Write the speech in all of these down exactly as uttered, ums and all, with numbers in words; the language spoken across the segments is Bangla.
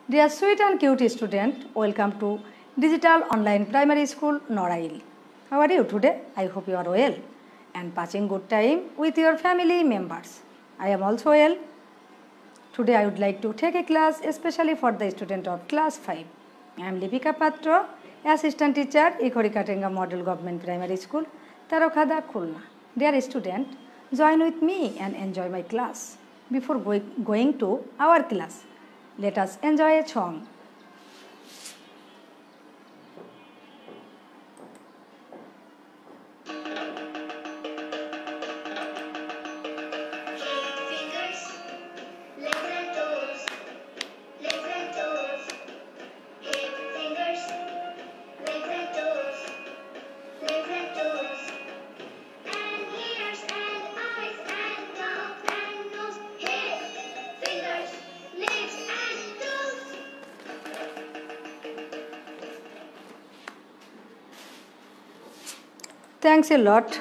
Dear sweet and cute student, welcome to Digital Online Primary School, Norail. How are you today? I hope you are well and passing good time with your family members. I am also well. Today I would like to take a class especially for the student of class five. I am Lipika Patro, assistant teacher, Ikorikatenga Model Government Primary School, Tarokhada, Khulna. Dear student, join with me and enjoy my class. Before going, going to our class, let us enjoy a song. Thanks a lot.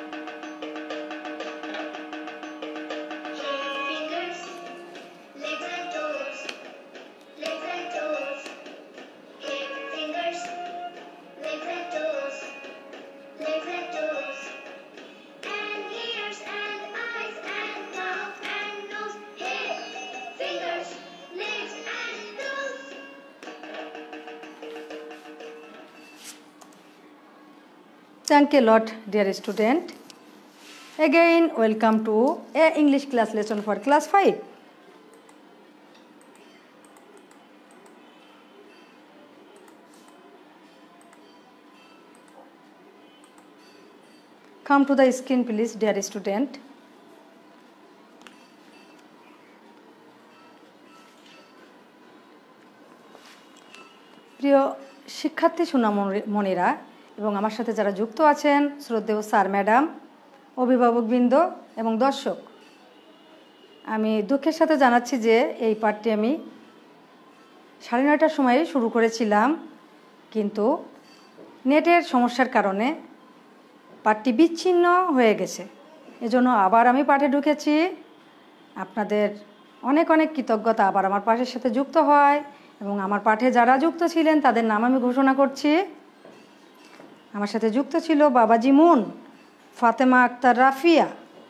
Thank you a lot, dear student. Again, welcome to a English class lesson for class five. Come to the screen, please, dear student. প্রিয় শিক্ষার্থী সোনামণিরা এবং আমার সাথে যারা যুক্ত আছেন শ্রদ্ধেয় স্যার ম্যাডাম অভিভাবকবৃন্দ এবং দর্শক, আমি দুঃখের সাথে জানাচ্ছি যে এই পাঠটি আমি সাড়ে নয়টার সময় শুরু করেছিলাম, কিন্তু নেটের সমস্যার কারণে পাঠটি বিচ্ছিন্ন হয়ে গেছে। এজন্য আবার আমি পাঠে ঢুকেছি। আপনাদের অনেক অনেক কৃতজ্ঞতা আবার আমার পাঠের সাথে যুক্ত হয় এবং আমার পাঠে যারা যুক্ত ছিলেন তাদের নাম আমি ঘোষণা করছি। আমার সাথে যুক্ত ছিল বাবাজি মুন, ফাতেমা আক্তার রাফিয়া,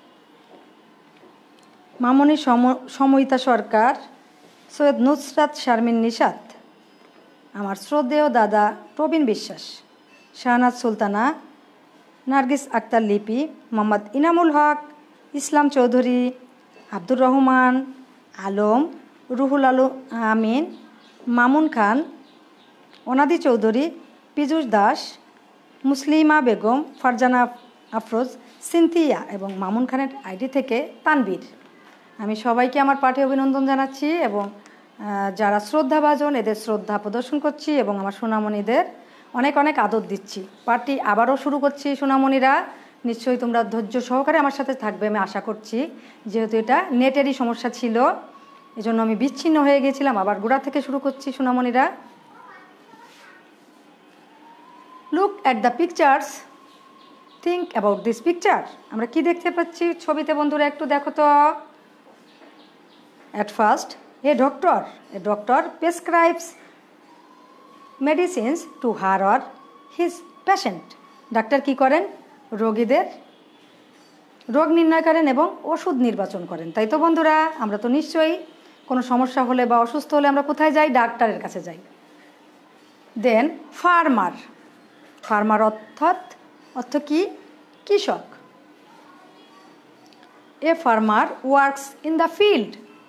মামনি সময়িতা সরকার, সৈয়দ নুসরাত শারমিন নিশাত, আমার শ্রদ্ধেয় দাদা প্রবীণ বিশ্বাস, শাহনাজ সুলতানা, নার্গিস আক্তার লিপি, মোহাম্মদ ইনামুল হক, ইসলাম চৌধুরী, আব্দুর রহমান, আলম, রুহুল আলু আমিন, মামুন খান, অনাদি চৌধুরী, পীযূষ দাস, মুসলিমা বেগম, ফারজানা আফরোজ, সিনথিয়া এবং মামুন খানের আইডি থেকে তানবীর। আমি সবাইকে আমার পাঠে অভিনন্দন জানাচ্ছি এবং যারা শ্রদ্ধাভাজন এদের শ্রদ্ধা প্রদর্শন করছি এবং আমার সোনামণিদের অনেক অনেক আদর দিচ্ছি। পাঠটি আবারও শুরু করছি। সোনামণিরা নিশ্চয়ই তোমরা ধৈর্য সহকারে আমার সাথে থাকবে আমি আশা করছি, যেহেতু এটা নেটেরই সমস্যা ছিল এজন্য আমি বিচ্ছিন্ন হয়ে গিয়েছিলাম। আবার গোড়া থেকে শুরু করছি সোনামণিরা। Look at the pictures. Think about this picture. আমরা কি দেখতে পাচ্ছি ছবিতে বন্ধুরা একটু দেখো তো। At first, a doctor, a doctor prescribes medicines to her or his patient. Doctor কি করেন? রোগীদের রোগ নির্ণয় করেন এবং ওষুধ নির্বাচন করেন, তাই তো বন্ধুরা? আমরা তো নিশ্চয়ই কোনো সমস্যা হলে বা অসুস্থ হলে আমরা কোথায় যাই? ডাক্তারের কাছে যাই। দেন ফার্মার, ফার্মার অর্থাৎ অর্থ কি? কৃষক। A farmer works in the field,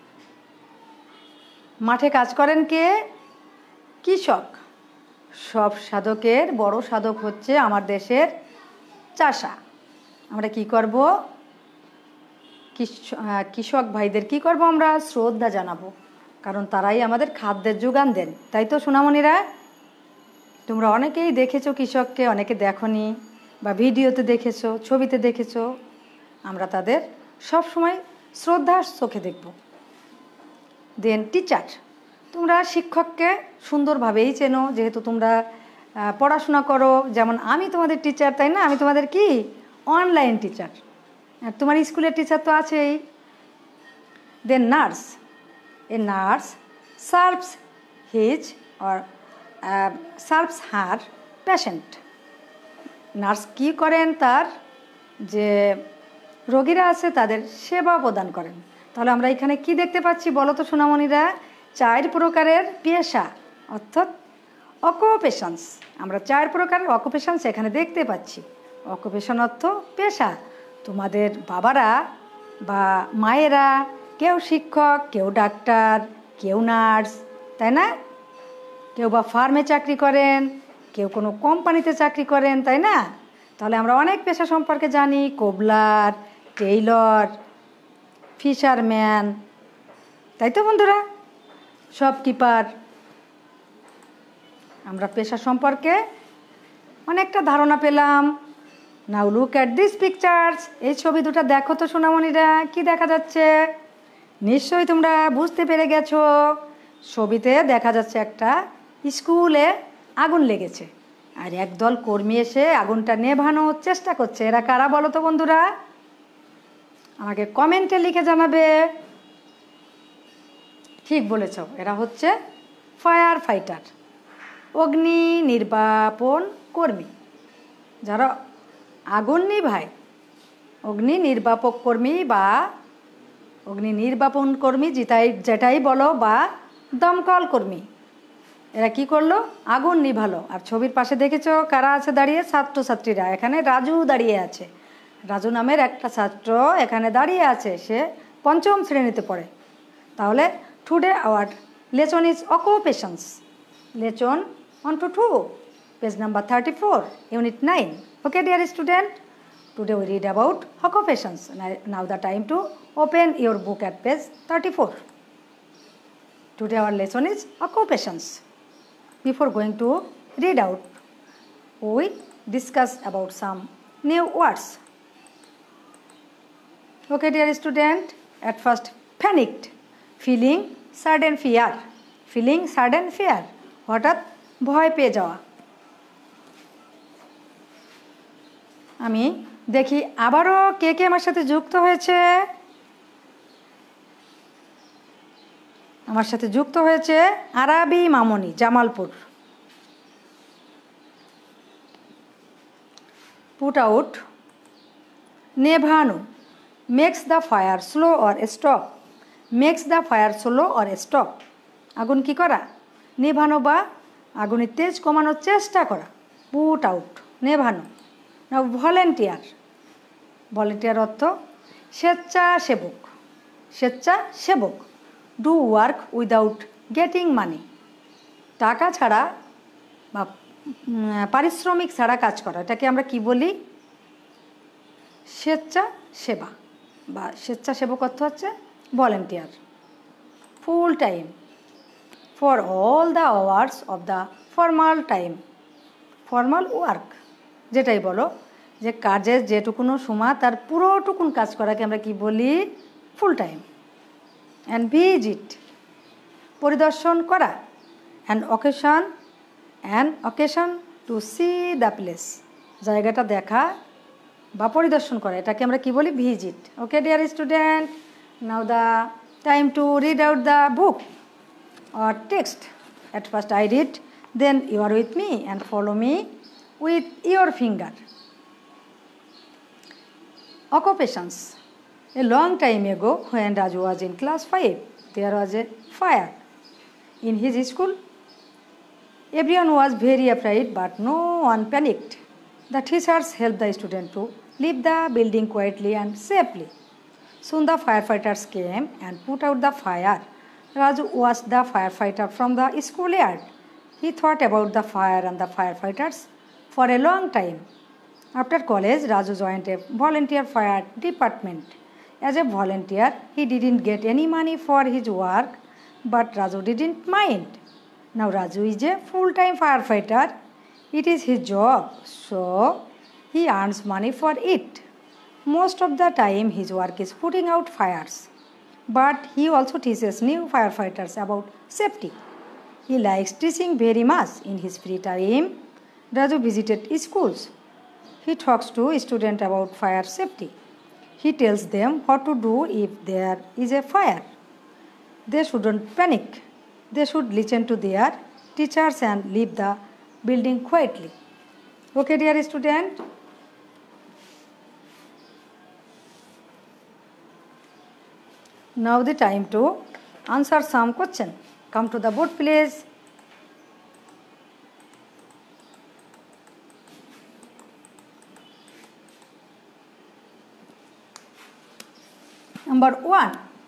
মাঠে কাজ করেন কে? কৃষক। সব সাধকের বড় সাধক হচ্ছে আমার দেশের চাষা। আমরা কি করব? কৃষক ভাইদের কি করব? আমরা শ্রদ্ধা জানাবো, কারণ তারাই আমাদের খাদ্যের যোগান দেন, তাই তো সোনামণিরা? তোমরা অনেকেই দেখেছো কৃষককে, অনেকে দেখনি বা ভিডিওতে দেখেছো, ছবিতে দেখেছো। আমরা তাদের সব সময় শ্রদ্ধার চোখে দেখব। দেন টিচার, তোমরা শিক্ষককে সুন্দরভাবেই চেনো, যেহেতু তোমরা পড়াশোনা করো। যেমন আমি তোমাদের টিচার, তাই না? আমি তোমাদের কি অনলাইন টিচার, আর তোমার স্কুলের টিচার তো আছেই। Then nurse, a nurse serves his or uh, serves her patient. Nurse কী করেন? তার যে রোগীরা আছে তাদের সেবা প্রদান করেন। তাহলে আমরা এখানে কি দেখতে পাচ্ছি বলো তো সোনামণিরা? চার প্রকারের পেশা অর্থাৎ অকুপেশনস। আমরা চার প্রকারের অকুপেশনস এখানে দেখতে পাচ্ছি। অকুপেশন অর্থ পেশা। তোমাদের বাবারা বা মায়েরা কেউ শিক্ষক, কেউ ডাক্তার, কেউ নার্স, তাই না? কেউ বা ফার্মে চাকরি করেন, কেউ কোনো কোম্পানিতে চাকরি করেন, তাই না? তাহলে আমরা অনেক পেশা সম্পর্কে জানি। কোবলার, টেইলর, ফিশারম্যান, তাই তো বন্ধুরা? শপকিপার। আমরা পেশা সম্পর্কে অনেকটা ধারণা পেলাম। Now look at this pictures. এই ছবি দুটো দেখো তো সোনামণিরা, কি দেখা যাচ্ছে? নিশ্চয়ই তোমরা বুঝতে পেরে গেছো। ছবিতে দেখা যাচ্ছে একটা স্কুলে আগুন লেগেছে, আর একদল কর্মী এসে আগুনটা নেভানোর চেষ্টা করছে। এরা কারা বলো তো বন্ধুরা? আমাকে কমেন্টে লিখে জানাবে। ঠিক বলেছ, এরা হচ্ছে ফায়ার ফাইটার, অগ্নি নির্বাপন কর্মী, যারা আগুন নিভায়। অগ্নি নির্বাপক কর্মী বা অগ্নি নির্বাপন কর্মী যেটাই যেটাই বলো, বা দমকল কর্মী। এরা কি করলো? আগুন নিভালো। আর ছবির পাশে দেখেছো কারা আছে দাঁড়িয়ে? ছাত্রছাত্রীরা। এখানে রাজু দাঁড়িয়ে আছে। রাজু নামের একটা ছাত্র এখানে দাঁড়িয়ে আছে, সে পঞ্চম শ্রেণীতে পড়ে। তাহলে today our lesson is occupations. Lesson one two two, page number thirty four, unit nine. Okay, dear student, today we read about occupations. Now the time to open your book at page thirty-four. Today our lesson is occupations. Before going to read out, we discuss about some new words. Okay, dear student, at first panicked, feeling sudden fear. Feeling sudden fear. হঠাৎ ভয় পেয়ে যাওয়া। আমি দেখি আবারও কে কে আমার সাথে যুক্ত হয়েছে। আমার সাথে যুক্ত হয়েছে আরাবি মামনি, জামালপুর। পুট আউট, নেভানো, makes the fire slow or stop. Makes the fire slow or stop. আগুন কি করা? নেভানো বা আগুনের তেজ কমানোর চেষ্টা করা। পুট আউট, নেভানো। না ভলেন্টিয়ার। ভলেন্টিয়ার অর্থ স্বেচ্ছাসেবক। স্বেচ্ছাসেবক। Do work without getting money. টাকা ছাড়া বা পারিশ্রমিক ছাড়া কাজ করা, এটাকে আমরা কি বলি? স্বেচ্ছাসেবা বা স্বেচ্ছাসেবক অর্থ হচ্ছে volunteer. Full time, for all the hours of the formal time. Formal work যেটাই বলো, যে কাজের যেটুকুনো সময় তার পুরোটুকুন কাজ করাকে আমরা কি বলি? Full time. অ্যান্ড ভিজিট, পরিদর্শন করা। And occasion, and occasion to see the place, জায়গাটা দেখা বা পরিদর্শন করা, এটাকে আমরা কি বলি? Visit. Okay dear student, now the time to read out the book or text. At first I read, then you are with me and follow me with your finger. Occupations. A long time ago, when Raju was in class five, there was a fire in his school. Everyone was very afraid, but no one panicked. The teachers helped the student to leave the building quietly and safely. Soon the firefighters came and put out the fire. Raju watched the firefighter from the schoolyard. He thought about the fire and the firefighters for a long time. After college, Raju joined a volunteer fire department. As a volunteer, he didn't get any money for his work, but Raju didn't mind. Now Raju is a full-time firefighter. It is his job, so he earns money for it. Most of the time, his work is putting out fires. But he also teaches new firefighters about safety. He likes teaching very much. In his free time, Raju visited schools. He talks to students about fire safety. He tells them what to do if there is a fire. They shouldn't panic. they should listen to their teachers and leave the building quietly. Okay, dear student? Now the time to answer some question. Come to the board, please. Number one.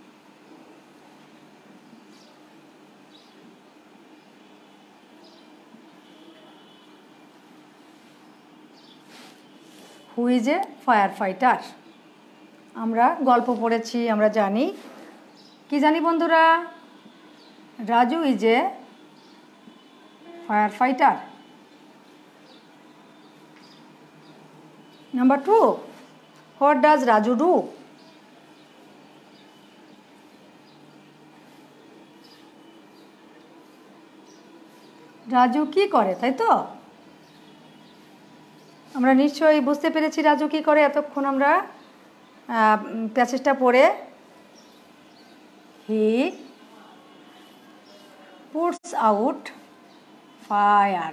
Who is a firefighter? আমরা গল্প পড়েছি, আমরা জানি কি জানি বন্ধুরা, Raju is a fire fighter. Number two, what does Raju do? Raju কি করে, তাই তো? আমরা নিশ্চয়ই বুঝতে পেরেছি রাজু কি করে এতক্ষণ আমরা প্যাসেজটা পড়ে। He puts out fire.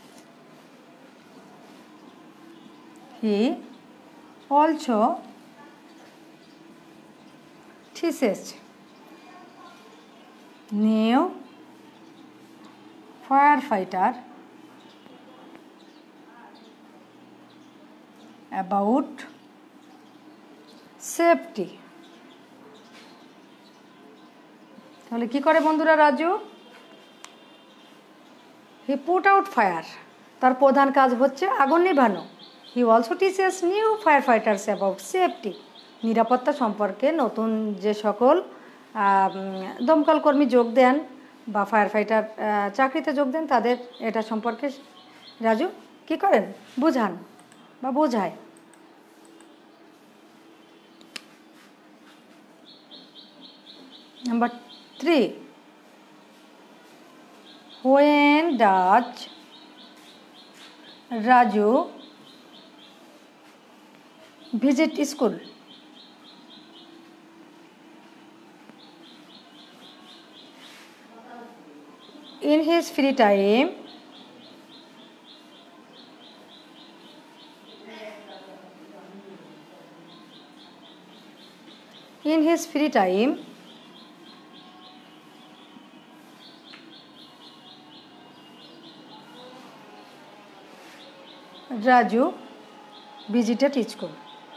He also teaches new firefighter about safety. তাহলে কি করে বন্ধুরা Raju? He put out fire, তার প্রধান কাজ হচ্ছে আগুন নেভানো। He also teaches new fire fighters about safety, নিরাপত্তা সম্পর্কে নতুন যে সকল দমকল কর্মী যোগ দেন বা ফায়ার ফাইটার চাকরিতে যোগ দেন তাদের এটা সম্পর্কে রাজু কি করেন? বোঝান বা বোঝায়। Number three, when does Raju visit school? In his free time, in his free time, Raju visited school.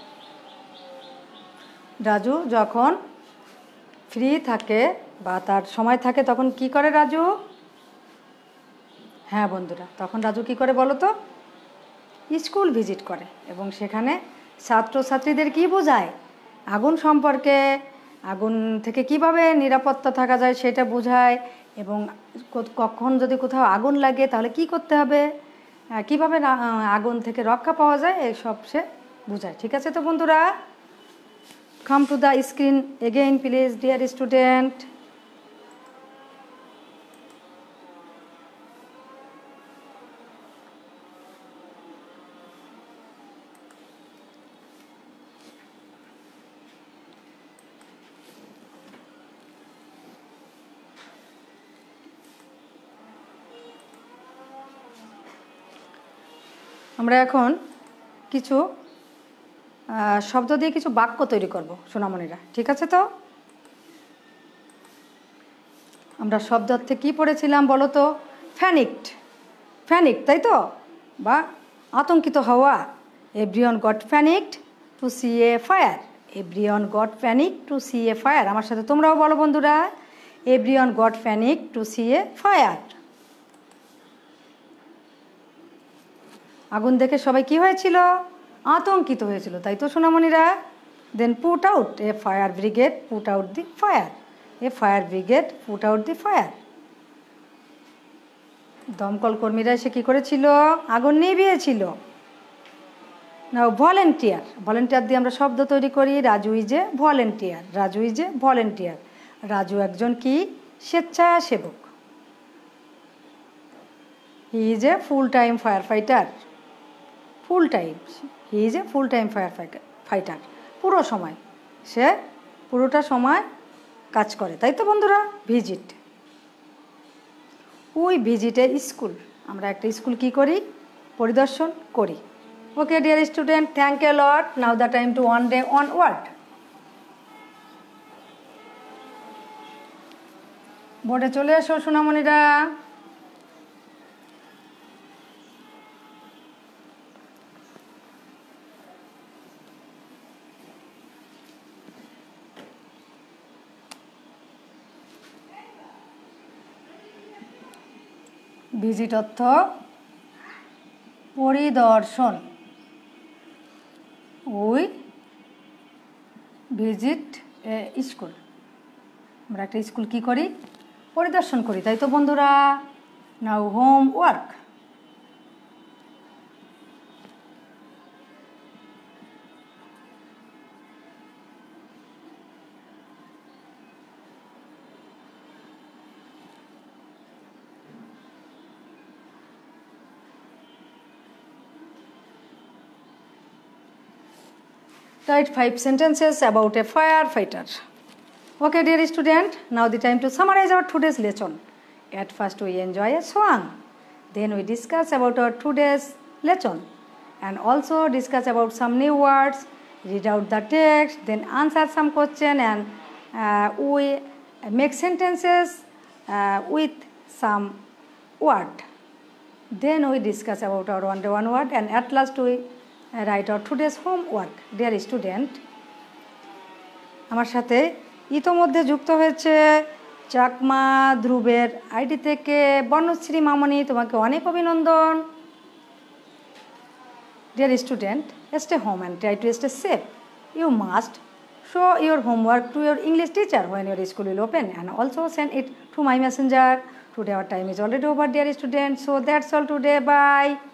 Raju যখন ফ্রি থাকে বা তার সময় থাকে তখন কি করে রাজু? হ্যাঁ বন্ধুরা, তখন রাজু কি করে বলো তো? স্কুল ভিজিট করে এবং সেখানে ছাত্রছাত্রীদের কি বোঝায়? আগুন সম্পর্কে, আগুন থেকে কিভাবে নিরাপত্তা থাকা যায় সেটা বোঝায় এবং কখন যদি কোথাও আগুন লাগে তাহলে কি করতে হবে, কিভাবে আগুন থেকে রক্ষা পাওয়া যায় এসব সে বোঝায়। ঠিক আছে তো বন্ধুরা? Come to the screen again please dear student. আমরা এখন কিছু শব্দ দিয়ে কিছু বাক্য তৈরি করব সোনামণিরা, ঠিক আছে তো? আমরা শব্দ অর্থে কী পড়েছিলাম বলো তো? ফ্যানিকড, ফ্যানিক তাই তো, বা আতঙ্কিত হওয়া। Everyone got panicked to see a fire. Everyone got panic to see a fire. আমার সাথে তোমরাও বলো বন্ধুরা, everyone got panic to see a fire. আগুন দেখে সবাই কি হয়েছিল? আতঙ্কিত হয়েছিল, তাই তো সোনামণিরা? Then put out a fire brigade put out the fire. A fire brigade put out the fire. দমকল কর্মীরা এসে কী করেছিল? আগুন নিভিয়েছিল। নাও ভলেন্টিয়ার, ভলেন্টিয়ার দিয়ে আমরা শব্দ তৈরি করি। Raju is a volunteer. Raju is a volunteer. Raju একজন কি? স্বেচ্ছাসেবক। He is a full time fire fighter. Full time, he is a full time fire fighter. পুরো সময়, সে পুরোটা সময় কাজ করে, তাই তো বন্ধুরা? Visit. We visit a school, আমরা একটা স্কুল কি করি, পরিদর্শন করি। Okay dear student, thank you lot. Now the time to one day one word. বোর্ডে চলে এসো সোনামণিরা। ভিজিট অর্থ পরিদর্শন। উই ভিজিট এ স্কুল, আমরা একটা স্কুল কি করি, পরিদর্শন করি, তাই তো বন্ধুরা। Now homework. Write five sentences about a firefighter. Okay, dear student, now the time to summarize our today's lesson. At first, we enjoy a song. Then we discuss about our today's lesson and also discuss about some new words. Read out the text, then answer some question, and uh, we make sentences uh, with some word. Then we discuss about our one-to-one word, and at last we write our today's homework. Dear student, আমার সাথে ইতোমধ্যে যুক্ত হয়েছে চাকমা ধ্রুবের আইডি থেকে বর্ণশ্রী মামনি, তোমাকে অনেক অভিনন্দন। Dear student, stay home and try to stay safe. You must show your homework to your English teacher when your school will open, and also send it to my messenger. Today our time is already over, dear students, so that's all today. Bye.